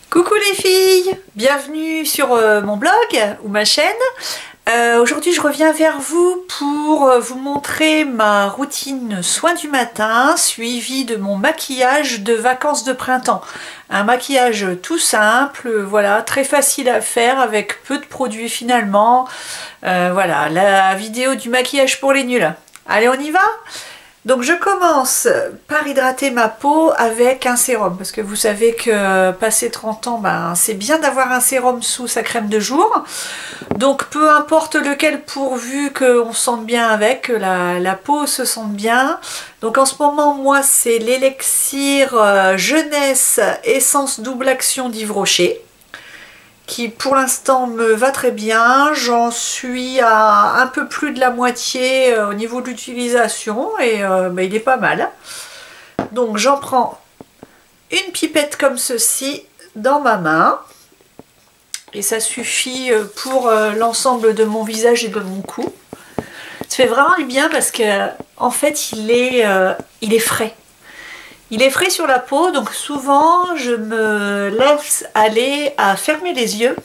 Coucou les filles, bienvenue sur mon blog ou ma chaîne. Aujourd'hui je reviens vers vous pour vous montrer ma routine soin du matin suivie de mon maquillage de vacances de printemps. Un maquillage tout simple, voilà, très facile à faire avec peu de produits finalement. Voilà, la vidéo du maquillage pour les nuls. Allez, on y va ? Donc je commence par hydrater ma peau avec un sérum, parce que vous savez que passé 30 ans, c'est bien d'avoir un sérum sous sa crème de jour. Donc peu importe lequel, pourvu qu'on se sente bien avec, que la peau se sente bien. Donc en ce moment, moi c'est l'élixir Jeunesse Essence Double Action d'Yves Rocher, qui pour l'instant me va très bien. J'en suis à un peu plus de la moitié au niveau de l'utilisation et il est pas mal. Donc j'en prends une pipette comme ceci dans ma main et ça suffit pour l'ensemble de mon visage et de mon cou. Ça fait vraiment du bien parce que en fait il est frais. Il est frais sur la peau, donc souvent je me laisse aller à fermer les yeux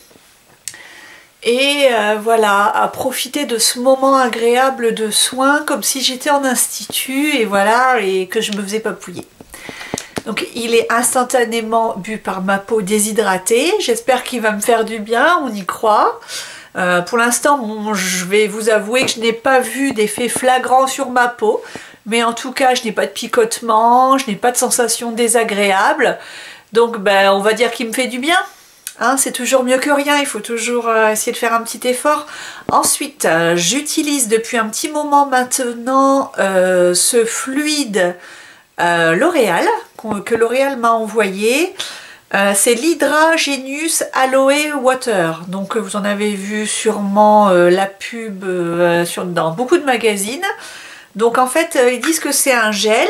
et voilà, à profiter de ce moment agréable de soin comme si j'étais en institut et voilà, et que je me faisais papouiller. Donc il est instantanément bu par ma peau déshydratée, j'espère qu'il va me faire du bien, on y croit. Pour l'instant, je vais vous avouer que je n'ai pas vu d'effet flagrant sur ma peau. Mais en tout cas, je n'ai pas de picotement, je n'ai pas de sensation désagréable. Donc on va dire qu'il me fait du bien. Hein, c'est toujours mieux que rien, il faut toujours essayer de faire un petit effort. Ensuite, j'utilise depuis un petit moment maintenant ce fluide L'Oréal, que L'Oréal m'a envoyé. C'est l'Hydra Genius Aloe Water. Donc vous en avez vu sûrement la pub dans beaucoup de magazines. Donc en fait ils disent que c'est un gel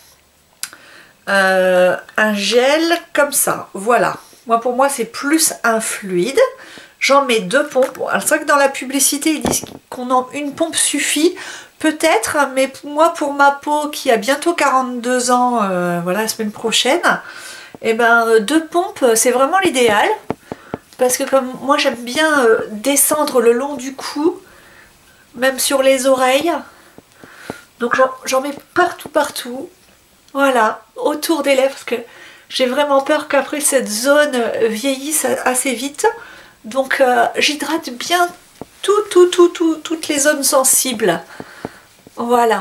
comme ça, voilà. Moi pour moi c'est plus un fluide. J'en mets 2 pompes. Bon, c'est vrai que dans la publicité ils disent une pompe suffit, peut-être, mais moi pour ma peau qui a bientôt 42 ans, voilà, la semaine prochaine, et 2 pompes c'est vraiment l'idéal. Parce que comme moi j'aime bien descendre le long du cou, même sur les oreilles. Donc j'en mets partout, voilà, autour des lèvres, parce que j'ai vraiment peur qu'après cette zone vieillisse assez vite. Donc j'hydrate bien toutes les zones sensibles, voilà.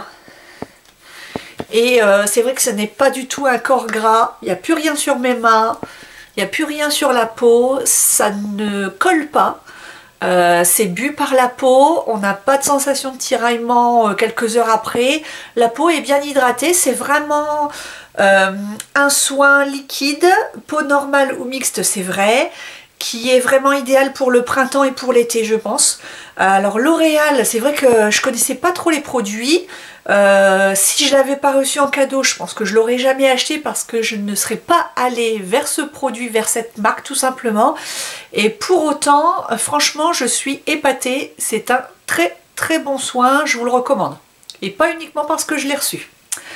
Et c'est vrai que ce n'est pas du tout un corps gras, il n'y a plus rien sur mes mains, il n'y a plus rien sur la peau, ça ne colle pas. C'est bu par la peau, on n'a pas de sensation de tiraillement quelques heures après, la peau est bien hydratée, c'est vraiment un soin liquide, peau normale ou mixte c'est vrai, qui est vraiment idéal pour le printemps et pour l'été je pense. Alors L'Oréal, c'est vrai que je connaissais pas trop les produits. Si je l'avais pas reçu en cadeau, je pense que je l'aurais jamais acheté parce que je ne serais pas allée vers ce produit, vers cette marque tout simplement. Et pour autant, franchement, je suis épatée. C'est un très bon soin, je vous le recommande. Et pas uniquement parce que je l'ai reçu.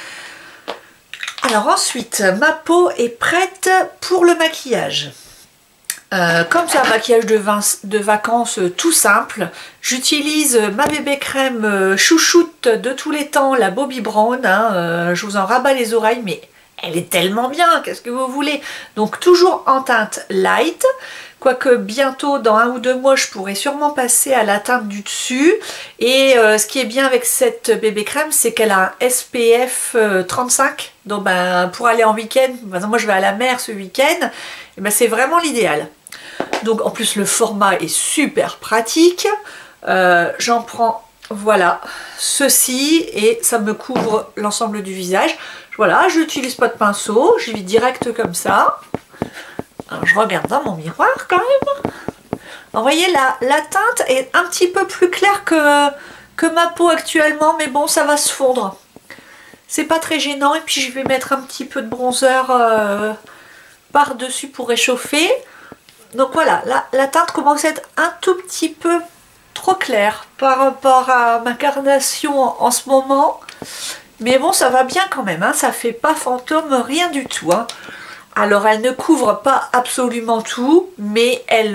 Alors ensuite, ma peau est prête pour le maquillage. Comme c'est un maquillage de vacances tout simple, j'utilise ma bébé crème chouchoute de tous les temps, la Bobbi Brown, hein, je vous en rabats les oreilles, mais elle est tellement bien, qu'est-ce que vous voulez. Donc toujours en teinte light, quoique bientôt dans 1 ou 2 mois je pourrai sûrement passer à la teinte du dessus. Et ce qui est bien avec cette bébé crème, c'est qu'elle a un SPF 35, donc pour aller en week-end, moi je vais à la mer ce week-end, c'est vraiment l'idéal. Donc en plus le format est super pratique, j'en prends voilà ceci et ça me couvre l'ensemble du visage. Voilà, je n'utilise pas de pinceau, j'y vais direct comme ça. Alors, je regarde dans mon miroir quand même. Vous voyez la teinte est un petit peu plus claire que ma peau actuellement, mais bon ça va se fondre. C'est pas très gênant et puis je vais mettre un petit peu de bronzer par-dessus pour réchauffer. Donc voilà, la teinte commence à être un tout petit peu trop claire par rapport à ma carnation en ce moment. Mais bon, ça va bien quand même, hein, ça fait pas fantôme, rien du tout. Hein. Alors elle ne couvre pas absolument tout, mais elle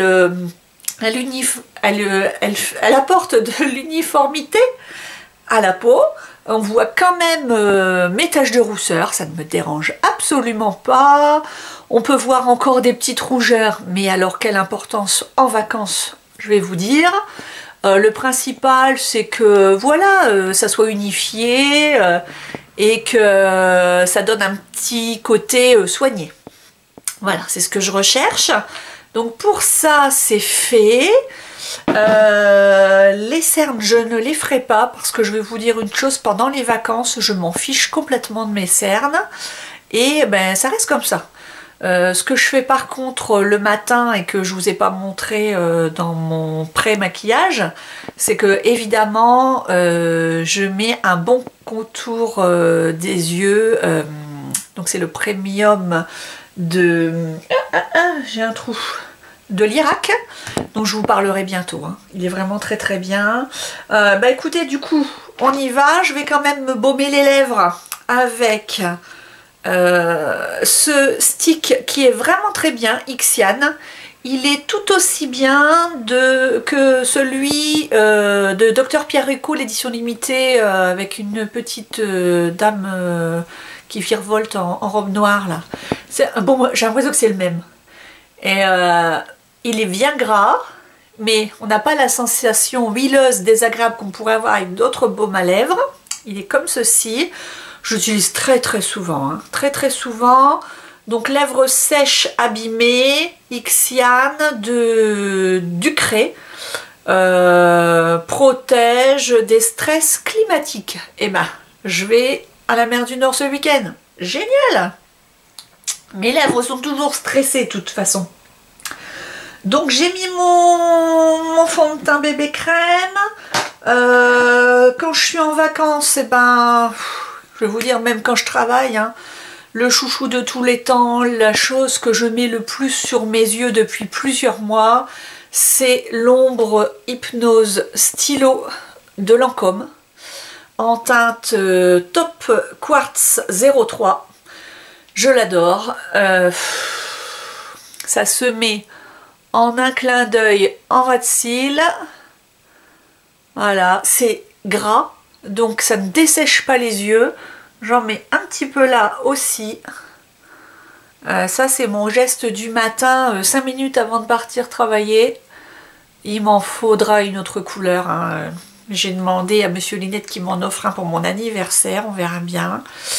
apporte de l'uniformité à la peau. On voit quand même mes taches de rousseur, ça ne me dérange absolument pas. On peut voir encore des petites rougeurs, mais alors quelle importance en vacances, je vais vous dire. Le principal, c'est que voilà, ça soit unifié et que ça donne un petit côté soigné. Voilà, c'est ce que je recherche. Donc pour ça, c'est fait. Les cernes, je ne les ferai pas parce que je vais vous dire une chose, pendant les vacances, je m'en fiche complètement de mes cernes et ben ça reste comme ça. Ce que je fais par contre le matin et que je vous ai pas montré dans mon pré-maquillage, c'est que évidemment je mets un bon contour des yeux, donc c'est le premium de... j'ai un trou, de l'Irak, dont je vous parlerai bientôt, hein. Il est vraiment très très bien. Bah écoutez, du coup on y va. Je vais quand même me baumer les lèvres avec ce stick qui est vraiment très bien, Ixian. Il est tout aussi bien que celui de Dr Pierre Rico, l'édition limitée, avec une petite dame qui virevolte en robe noire là. Bon, j'ai l'impression que c'est le même. Et il est bien gras, mais on n'a pas la sensation huileuse désagréable qu'on pourrait avoir avec d'autres baumes à lèvres. Il est comme ceci. J'utilise très très souvent, hein. Très très souvent. Donc lèvres sèches abîmées, Ixian de Ducré, protège des stress climatiques. Et ben, je vais à la mer du Nord ce week-end. Génial! Mes lèvres sont toujours stressées de toute façon. Donc j'ai mis mon fond de teint bébé crème. Quand je suis en vacances, eh ben, je vais vous dire, même quand je travaille, hein, le chouchou de tous les temps, la chose que je mets le plus sur mes yeux depuis plusieurs mois, c'est l'ombre Hypnose Stylo de Lancôme en teinte Top Quartz 03. Je l'adore. Ça se met en un clin d'œil en ras de cils. Voilà, c'est gras, donc ça ne dessèche pas les yeux. J'en mets un petit peu là aussi. Ça c'est mon geste du matin, 5 minutes avant de partir travailler. Il m'en faudra une autre couleur, hein. J'ai demandé à Monsieur Linette qui m'en offre un pour mon anniversaire, on verra bien.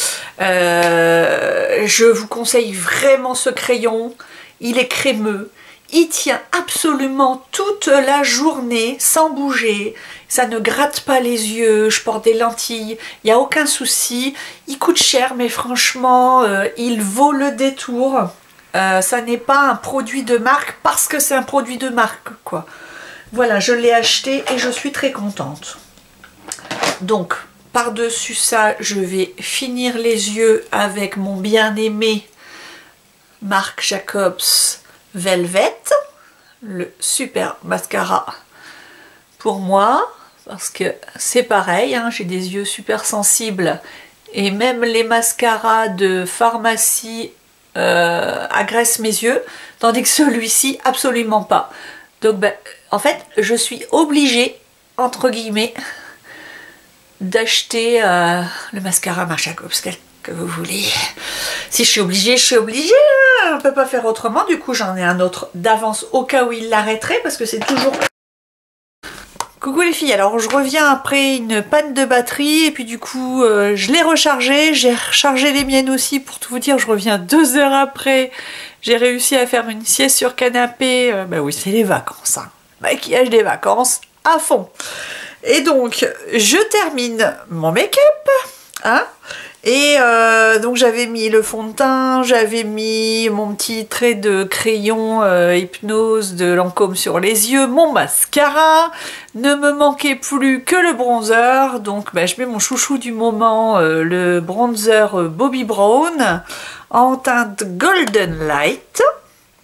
Je vous conseille vraiment ce crayon, il est crémeux. Il tient absolument toute la journée sans bouger, ça ne gratte pas les yeux, je porte des lentilles, il n'y a aucun souci. Il coûte cher mais franchement il vaut le détour. Ça n'est pas un produit de marque parce que c'est un produit de marque quoi. Voilà, je l'ai acheté et je suis très contente. Donc par-dessus ça, je vais finir les yeux avec mon bien-aimé Marc Jacobs Velvet, le super mascara pour moi, parce que c'est pareil, hein, j'ai des yeux super sensibles et même les mascaras de pharmacie agressent mes yeux, tandis que celui-ci absolument pas. Donc ben, en fait je suis obligée entre guillemets d'acheter le mascara Marc Jacobs que vous voulez. Si je suis obligée, je suis obligée, hein. On peut pas faire autrement. Du coup j'en ai un autre d'avance au cas où il l'arrêterait parce que c'est toujours... Coucou les filles, alors je reviens après une panne de batterie et puis du coup je l'ai rechargé, j'ai rechargé les miennes aussi pour tout vous dire, je reviens 2 heures après, j'ai réussi à faire une sieste sur canapé, bah oui c'est les vacances, hein. Maquillage des vacances à fond. Et donc je termine mon make-up, hein. Et donc j'avais mis le fond de teint, j'avais mis mon petit trait de crayon Hypnose de Lancôme sur les yeux, mon mascara, ne me manquait plus que le bronzer, donc bah, je mets mon chouchou du moment, le bronzer Bobbi Brown en teinte Golden Light.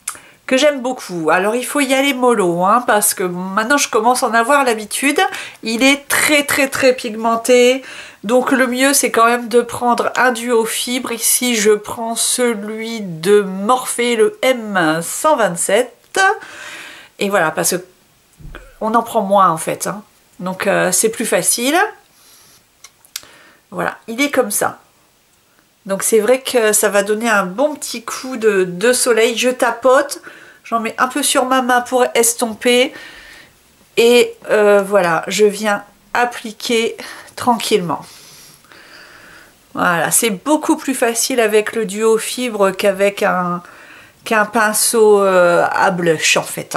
que j'aime beaucoup. Alors il faut y aller mollo, hein, parce que maintenant je commence à en avoir l'habitude. Il est très très très pigmenté, donc le mieux c'est quand même de prendre un duo fibre. Ici je prends celui de Morphe, le M127. Et voilà, parce que on en prend moins en fait, hein. Donc c'est plus facile. Voilà, il est comme ça. Donc c'est vrai que ça va donner un bon petit coup de soleil. Je tapote, j'en mets un peu sur ma main pour estomper. Et voilà, je viens appliquer tranquillement. Voilà, c'est beaucoup plus facile avec le duo fibre qu'avec qu'un pinceau à blush en fait.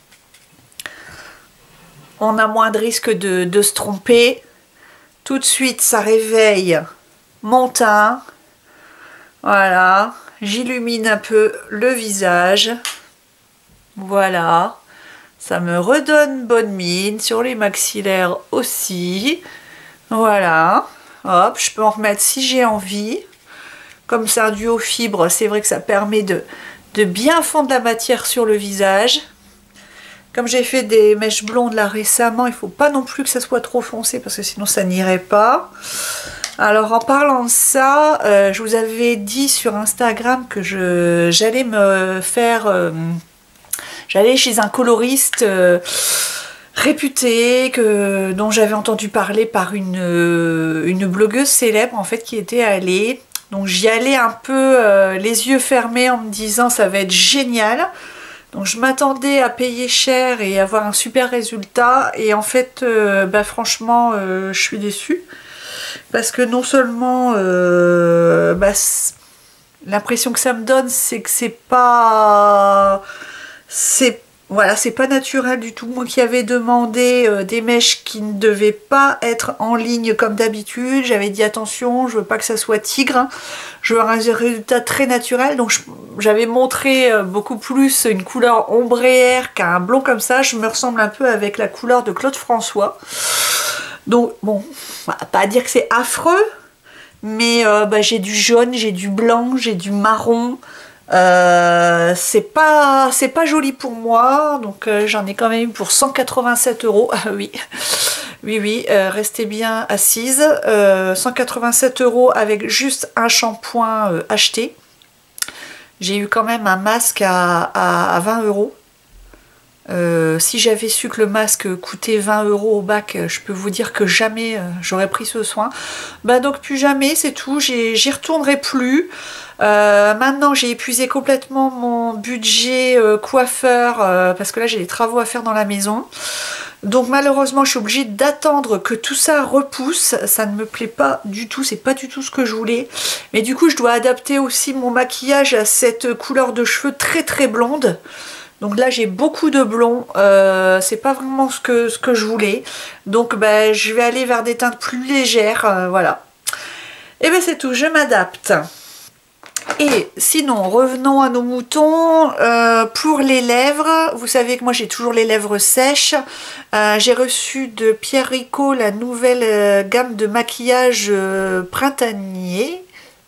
On a moins de risque de se tromper. Tout de suite, ça réveille mon teint. Voilà, j'illumine un peu le visage. Voilà, ça me redonne bonne mine sur les maxillaires aussi. Voilà, hop, je peux en remettre si j'ai envie. Comme c'est un duo fibre, c'est vrai que ça permet de bien fondre la matière sur le visage. Comme j'ai fait des mèches blondes là récemment, il ne faut pas non plus que ça soit trop foncé parce que sinon ça n'irait pas. Alors en parlant de ça, je vous avais dit sur Instagram que j'allais me faire... j'allais chez un coloriste réputé, dont j'avais entendu parler par une blogueuse célèbre en fait qui était allée. Donc j'y allais un peu les yeux fermés en me disant ça va être génial. Donc je m'attendais à payer cher et avoir un super résultat et en fait bah, franchement je suis déçue parce que non seulement bah, l'impression que ça me donne c'est que voilà, c'est pas naturel du tout. Moi qui avais demandé des mèches qui ne devaient pas être en ligne comme d'habitude, j'avais dit attention, je veux pas que ça soit tigre, je veux un résultat très naturel. Donc j'avais montré beaucoup plus une couleur ombréère qu'un blond comme ça. Je me ressemble un peu avec la couleur de Claude François. Donc bon, on va pas dire que c'est affreux, mais bah, j'ai du jaune, j'ai du blanc, j'ai du marron. C'est pas joli pour moi, donc j'en ai quand même eu pour 187 €. Ah oui, oui, restez bien assise. 187 € avec juste un shampoing acheté. J'ai eu quand même un masque à 20 €. Si j'avais su que le masque coûtait 20 € au bac, je peux vous dire que jamais j'aurais pris ce soin. Bah donc plus jamais, c'est tout, j'y retournerai plus. Maintenant j'ai épuisé complètement mon budget coiffeur parce que là j'ai des travaux à faire dans la maison. Donc malheureusement je suis obligée d'attendre que tout ça repousse. Ça ne me plaît pas du tout, c'est pas du tout ce que je voulais. Mais du coup je dois adapter aussi mon maquillage à cette couleur de cheveux très très blonde. Donc là j'ai beaucoup de blond, c'est pas vraiment ce que je voulais. Donc bah, je vais aller vers des teintes plus légères, voilà. Et ben c'est tout, je m'adapte. Et sinon, revenons à nos moutons. Pour les lèvres, vous savez que moi j'ai toujours les lèvres sèches. J'ai reçu de Pierre Rico la nouvelle gamme de maquillage printanière.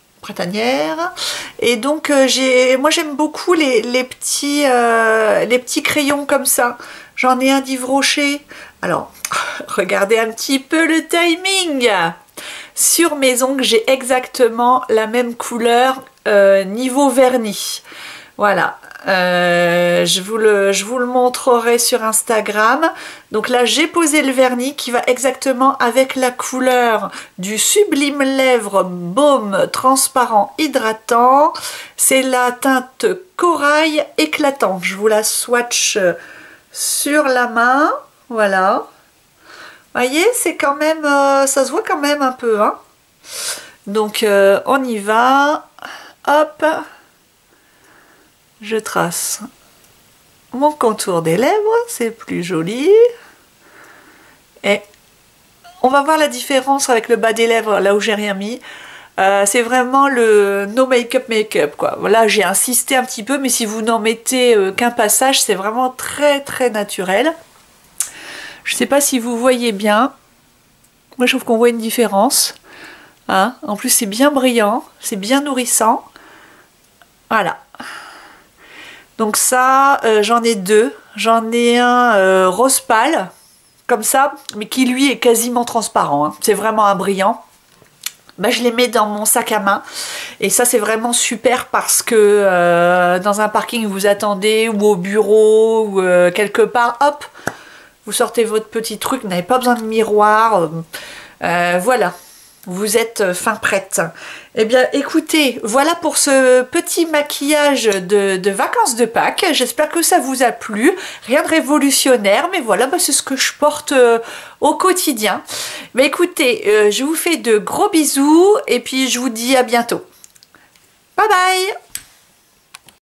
Et donc moi j'aime beaucoup les petits crayons comme ça. J'en ai un d'Yves Rocher. Alors, regardez un petit peu le timing. Sur mes ongles, j'ai exactement la même couleur niveau vernis. Voilà. Je vous le montrerai sur Instagram. Donc là j'ai posé le vernis qui va exactement avec la couleur du Sublime Lèvres Baume Transparent Hydratant. C'est la teinte Corail Éclatant. Je vous la swatch sur la main. Voilà. Voyez, c'est quand même, ça se voit quand même un peu, hein. Donc on y va. Hop. Je trace mon contour des lèvres, c'est plus joli. Et on va voir la différence avec le bas des lèvres, là où j'ai rien mis. C'est vraiment le no make-up quoi. Voilà, j'ai insisté un petit peu, mais si vous n'en mettez qu'un passage, c'est vraiment très très naturel. Je sais pas si vous voyez bien. Moi, je trouve qu'on voit une différence. Hein, en plus, c'est bien brillant, c'est bien nourrissant. Voilà. Donc ça, j'en ai deux. J'en ai un rose pâle, comme ça, mais qui lui est quasiment transparent, hein. C'est vraiment un brillant. Bah, je les mets dans mon sac à main et ça c'est vraiment super parce que dans un parking vous attendez ou au bureau ou quelque part, hop, vous sortez votre petit truc, vous n'avez pas besoin de miroir, voilà, vous êtes fin prête. Eh bien écoutez, voilà pour ce petit maquillage de vacances de Pâques. J'espère que ça vous a plu. Rien de révolutionnaire, mais voilà, bah, c'est ce que je porte au quotidien. Mais écoutez, je vous fais de gros bisous et puis je vous dis à bientôt. Bye bye!